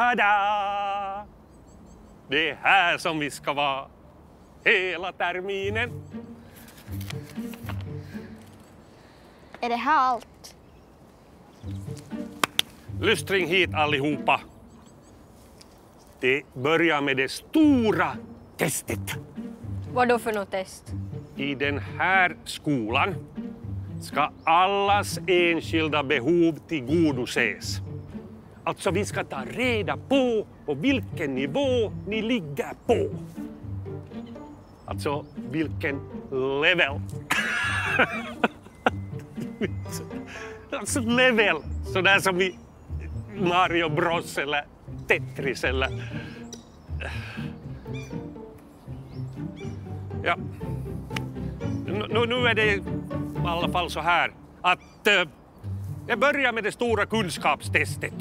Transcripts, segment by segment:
Tada! Det är här som vi ska vara hela terminen. Är det här allt? Lystring hit allihopa. Det börjar med det stora testet. Vad då för något test? I den här skolan ska allas enskilda behov tillgodoses. Alltså vi ska ta reda på vilken nivå ni ligger på. Alltså vilken level. Alltså level, sådär som i Mario Bros eller Tetris eller... Ja. Nu är det i alla fall så här att jag börjar med det stora kunskapstestet.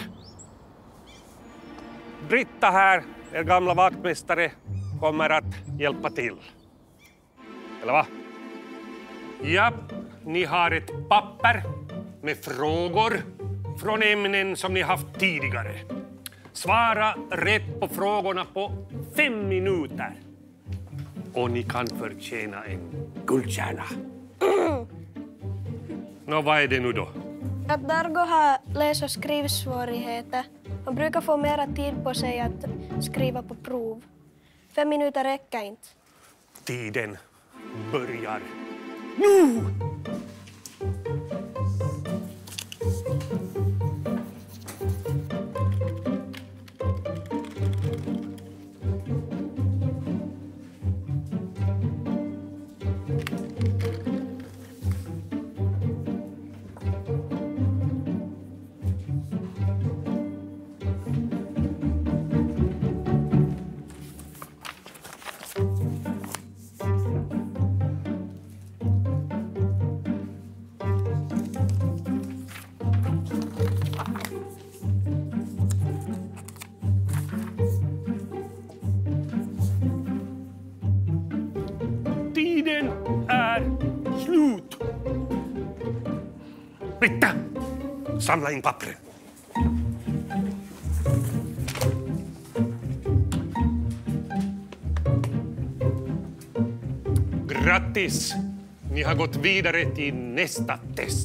Britta här, er gamla vaktmästare, kommer att hjälpa till. Eller va? Ja, ni har ett papper med frågor från ämnen som ni haft tidigare. Svara rätt på frågorna på 5 minuter. Och ni kan förtjäna en guldstjärna. Nå, vad är det nu då? Att Dargo har läs- och skrivsvårigheter. Man brukar få mera tid på sig att skriva på prov. 5 minuter räcker inte. Tiden börjar nu! Tiden är slut. Britta, samla in pappren. Grattis! Ni har gått vidare till nästa test.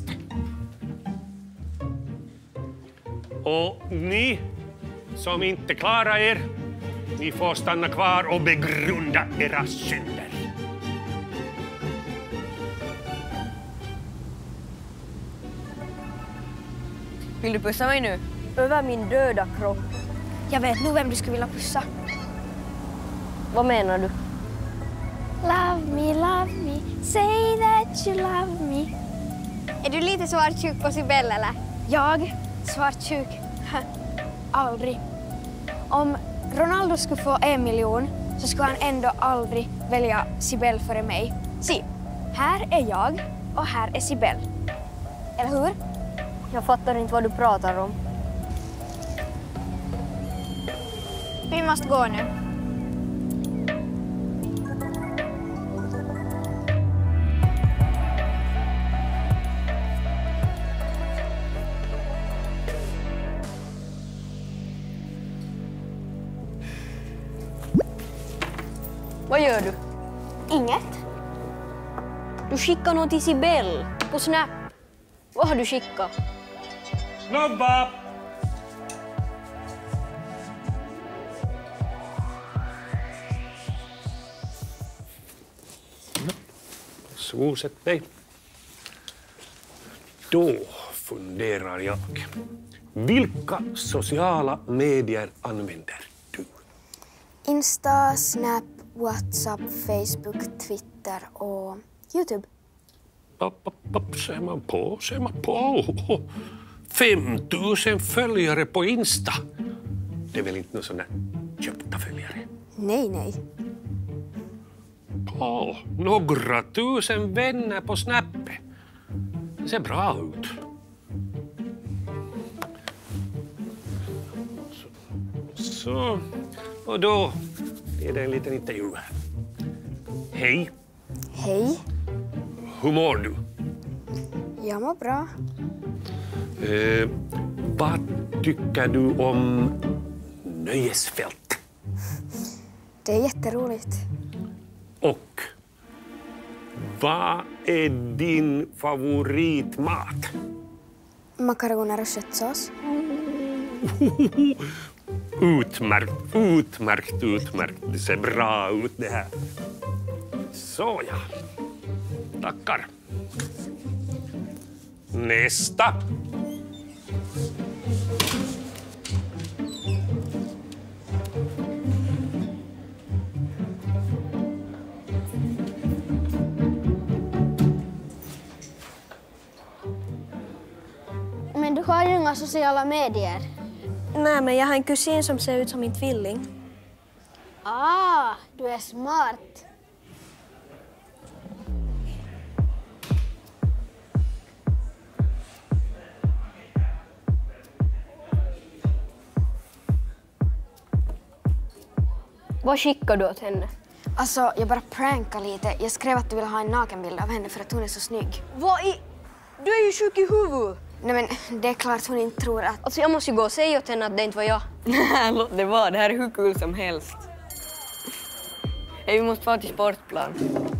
Och ni som inte klarar er, ni får stanna kvar och begrunda era synder. Vill du pussa mig nu? Över min döda kropp. Jag vet nog vem du skulle vilja pussa. Vad menar du? Love me, say that you love me. Är du lite svartsjuk på Sibel eller? Jag? Svartsjuk? Aldrig. Om Ronaldo skulle få 1 miljon så skulle han ändå aldrig välja Sibel före mig. Se, här är jag och här är Sibel. Eller hur? Jag fattar inte vad du pratar om. Vi måste gå nu. Vad gör du? Inget. Du skickar något till Sibel på Snap. Vad har du skickat? Nobba! Så, sätt dig. Då funderar jag. Vilka sociala medier använder du? Insta, Snap, WhatsApp, Facebook, Twitter och YouTube. Ser man på. 5000 följare på Insta. Det är väl inte någon sån där köpta följare? Nej. Några tusen vänner på Snap. Det ser bra ut. Så, och då är det en liten intervju här. Hej. Hej. Hur mår du? Jag mår bra. Vad tycker du om nöjesfält. Det är jätteroligt. Och vad är din favoritmat? Makaroner och köttsås. Utmärkt. Det ser bra ut det här. Så ja. Tackar. Nästa. Men du har ju inga sociala medier. Nej, men jag har en kusin som ser ut som min tvilling. Ah, du är smart. Vad skickar du åt henne? Alltså, jag bara prankar lite. Jag skrev att du ville ha en nakenbild av henne för att hon är så snygg. Du är ju sjuk i huvudet! Nej men, det är klart hon inte tror att... Alltså jag måste ju gå och säga åt henne att det inte var jag. Låt det vara, det här är hur kul som helst. Hej, vi måste vara till sportplan.